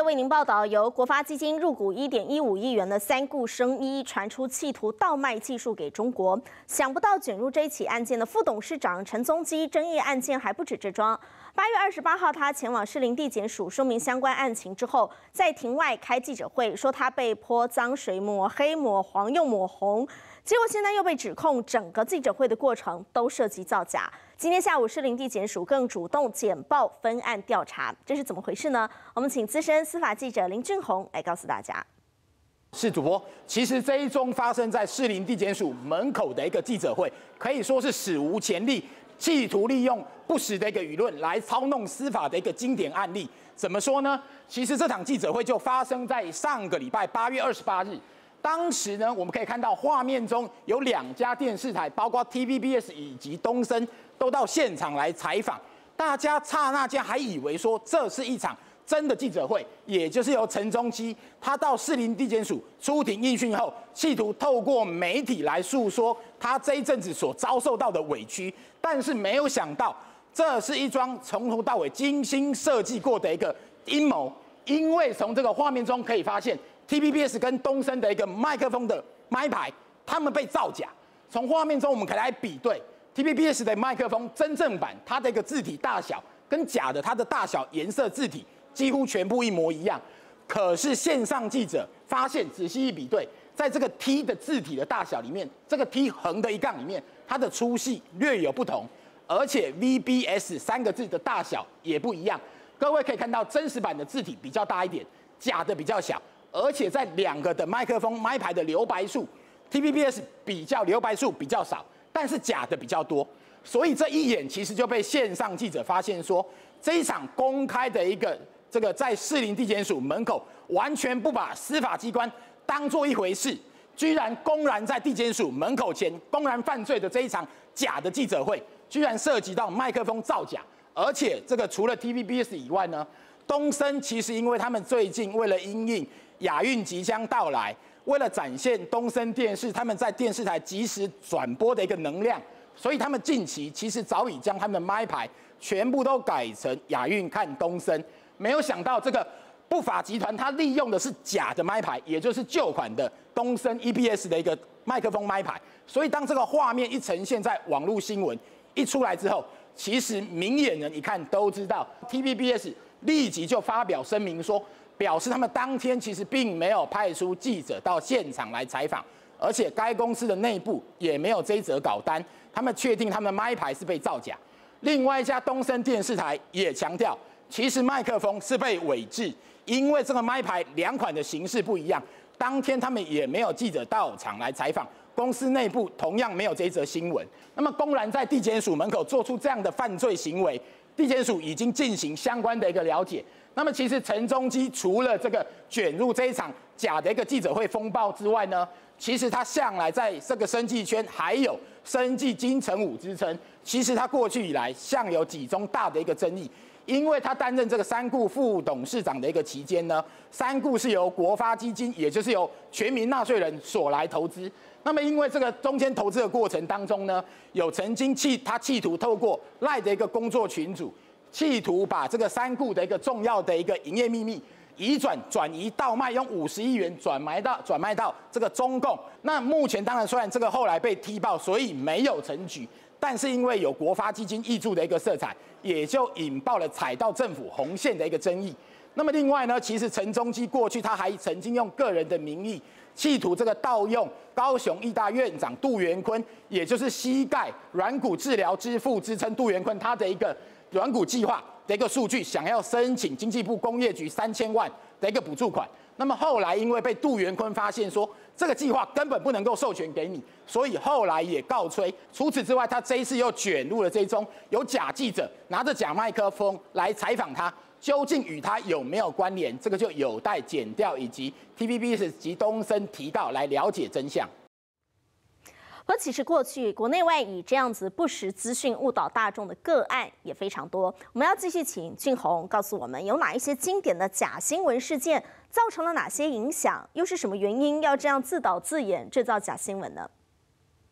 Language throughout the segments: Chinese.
为您报道，由国发基金入股1.15亿元的三固生医传出企图倒卖技术给中国，想不到卷入这一起案件的副董事长陈宗基，争议案件还不止这桩。8月28号，他前往士林地检署说明相关案情之后，在庭外开记者会，说他被泼脏水、抹黑、抹黄又抹红。结果现在又被指控，整个记者会的过程都涉及造假。今天下午，士林地检署更主动简报分案调查，这是怎么回事呢？我们请资深司法记者林俊宏来告诉大家。 是主播，其实这一宗发生在士林地检署门口的一个记者会，可以说是史无前例，企图利用不实的一个舆论来操弄司法的一个经典案例。怎么说呢？其实这场记者会就发生在上个礼拜8月28日。当时呢，我们可以看到画面中有2家电视台，包括 TVBS 以及东森，都到现场来采访。大家刹那间还以为说这是一场真的记者会，也就是由陈宗基他到士林地检署出庭应讯后，企图透过媒体来诉说他这一阵子所遭受到的委屈。但是没有想到，这是一桩从头到尾精心设计过的一个阴谋，因为从这个画面中可以发现。TVBS 跟东森的一个麦克风的麦牌，他们被造假。从画面中我们可以来比对 TVBS 的麦克风真正版，它的一个字体大小跟假的它的大小、颜色、字体几乎全部一模一样。可是线上记者发现，仔细一比对，在这个 T 的字体的大小里面，这个 T 横的一杠里面，它的粗细略有不同，而且 VBS 3个字的大小也不一样。各位可以看到，真实版的字体比较大一点，假的比较小。而且在2个的麦克风麦牌的留白数 ，TVBS 比较留白数比较少，但是假的比较多，所以这一眼其实就被线上记者发现说，这一场公开的一个这个在士林地检署门口完全不把司法机关当作一回事，居然公然在地检署门口前公然犯罪的这一场假的记者会，居然涉及到麦克风造假，而且这个除了 TVBS 以外呢，东森其实因为他们最近为了因应亚运即将到来，为了展现东森电视他们在电视台即时转播的一个能量，所以他们近期其实早已将他们的麦牌全部都改成亚运看东森。没有想到这个不法集团他利用的是假的麦牌，也就是旧款的东森 EBS 的一个麦克风麦牌。所以当这个画面一呈现在网络新闻一出来之后，其实明眼人一看都知道 ，TVBS 立即就发表声明说。表示他们当天其实并没有派出记者到现场来采访，而且该公司的内部也没有这一则稿单，他们确定他们的麦牌是被造假。另外一家东森电视台也强调，其实麦克风是被伪制，因为这个麦牌2款的形式不一样。当天他们也没有记者到场来采访，公司内部同样没有这一则新闻。那么公然在地检署门口做出这样的犯罪行为，地检署已经进行相关的一个了解。那么其实陈宗基除了这个卷入这一场假的一个记者会风暴之外呢，其实他向来在这个生技圈还有生技金城武之称。其实他过去以来向有几宗大的一个争议，因为他担任这个三固副董事长的一个期间呢，三固是由国发基金，也就是由全民纳税人所来投资。那么因为这个中间投资的过程当中呢，有曾经他企图透过赖的一个工作群组。企图把这个三固的一个重要的一个营业秘密转移倒卖，用50亿元转卖到这个中共。那目前当然虽然这个后来被踢爆，所以没有成局，但是因为有国发基金挹注的一个色彩，也就引爆了踩到政府红线的一个争议。那么另外呢，其实陈宗基过去他还曾经用个人的名义，企图这个盗用高雄医大院长杜元坤，也就是膝盖软骨治疗之父之称杜元坤他的一个软骨计划的一个数据，想要申请经济部工业局3000万的一个补助款。那么后来因为被杜元坤发现说这个计划根本不能够授权给你，所以后来也告吹。除此之外，他这一次又卷入了这宗有假记者拿着假麦克风来采访他，究竟与他有没有关联？这个就有待检调以及 TVBS 及东森提告来了解真相。 而其实过去国内外以这样子不实资讯误导大众的个案也非常多。我们要继续请俊宏告诉我们，有哪一些经典的假新闻事件造成了哪些影响，又是什么原因要这样自导自演制造假新闻呢？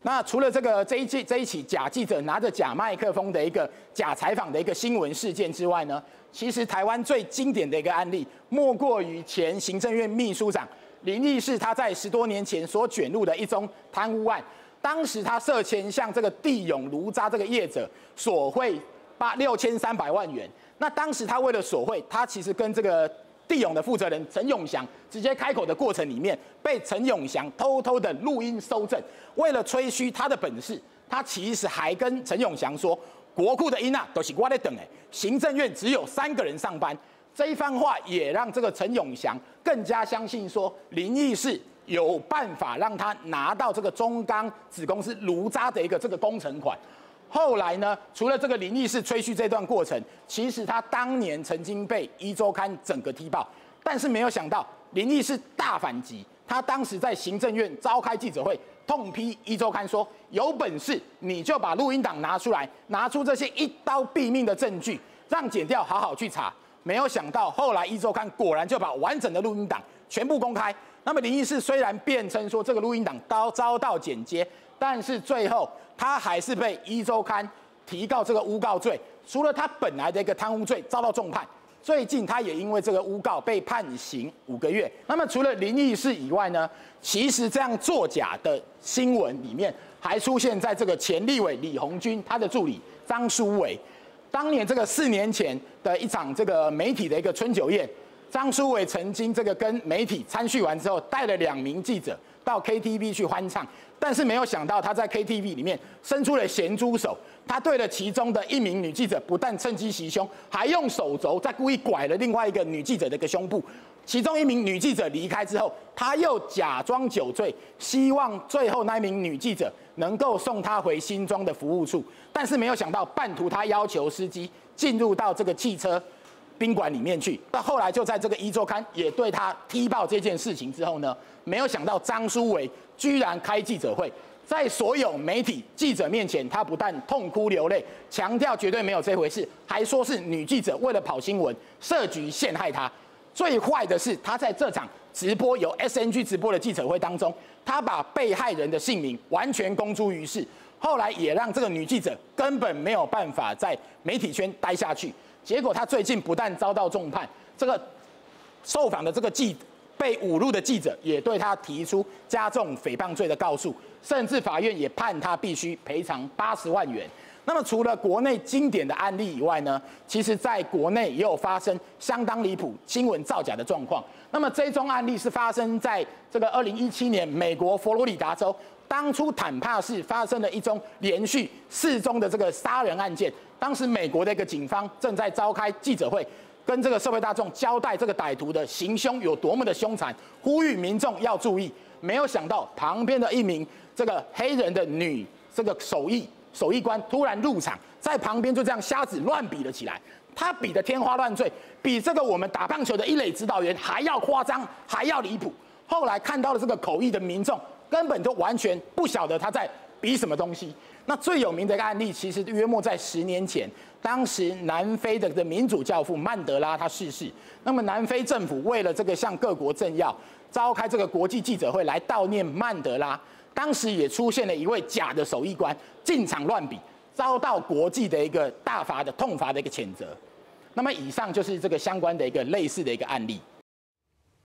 那除了这一起假记者拿着假麦克风的一个假采访的一个新闻事件之外呢，其实台湾最经典的一个案例，莫过于前行政院秘书长林义士他在10多年前所卷入的一宗贪污案。当时他涉嫌向这个地永炉渣这个业者索贿6300万元。那当时他为了索贿，他其实跟这个地永的负责人陈永祥直接开口的过程里面，被陈永祥偷偷的录音搜证。为了吹嘘他的本事，他其实还跟陈永祥说，国库的音啊都是我在等哎，行政院只有3个人上班。这一番话也让这个陈永祥更加相信说林义士有办法让他拿到这个中钢子公司炉渣的一个这个工程款。后来呢，除了这个林义士吹嘘这段过程，其实他当年曾经被《一周刊》整个踢爆，但是没有想到林义士大反击。他当时在行政院召开记者会，痛批《一周刊》说：“有本事你就把录音档拿出来，拿出这些一刀毙命的证据，让检调好好去查。”没有想到后来《一周刊》果然就把完整的录音档全部公开。那么林义士虽然辩称说这个录音档遭到剪接，但是最后他还是被《一周刊》提告这个诬告罪。除了他本来的一个贪污罪遭到重判，最近他也因为这个诬告被判刑5个月。那么除了林义士以外呢，其实这样作假的新闻里面还出现在这个前立委李鸿钧他的助理张书伟。当年这个4年前的一场这个媒体的一个春酒宴，张书伟曾经这个跟媒体参叙完之后，带了2名记者到 KTV 去欢唱，但是没有想到他在 KTV 里面伸出了咸猪手，他对了其中的1名女记者，不但趁机袭胸，还用手肘再故意拐了另外一个女记者的一个胸部。其中1名女记者离开之后，他又假装酒醉，希望最后那1名女记者能够送他回新庄的服务处，但是没有想到半途他要求司机进入到这个汽车宾馆里面去。那后来就在这个《一周刊》也对他踢爆这件事情之后呢，没有想到张书伟居然开记者会，在所有媒体记者面前，他不但痛哭流泪，强调绝对没有这回事，还说是女记者为了跑新闻设局陷害他。最坏的是，他在这场直播由 SNG 直播的记者会当中，他把被害人的姓名完全公诸于世，后来也让这个女记者根本没有办法在媒体圈待下去。结果他最近不但遭到重判，这个受访的这个被侮辱的记者也对他提出加重诽谤罪的告诉，甚至法院也判他必须赔偿80万元。那么除了国内经典的案例以外呢，其实在国内也有发生相当离谱新闻造假的状况。那么这宗案例是发生在这个2017年美国佛罗里达州，当初坦帕市发生了一宗连续4宗的这个杀人案件。当时美国的一个警方正在召开记者会，跟这个社会大众交代这个歹徒的行凶有多么的凶残，呼吁民众要注意。没有想到旁边的1名这个黑人的女这个手艺官突然入场，在旁边就这样瞎子乱比了起来。他比的天花乱坠，比这个我们打棒球的一垒指导员还要夸张，还要离谱。后来看到了这个口译的民众，根本就完全不晓得他在比什么东西。那最有名的一个案例，其实约莫在10年前，当时南非的民主教父曼德拉他逝世，那么南非政府为了这个向各国政要召开这个国际记者会来悼念曼德拉。当时也出现了一位假的手艺官进场乱比，遭到国际的一个大罚的痛罚的一个谴责。那么以上就是这个相关的一个类似的一个案例。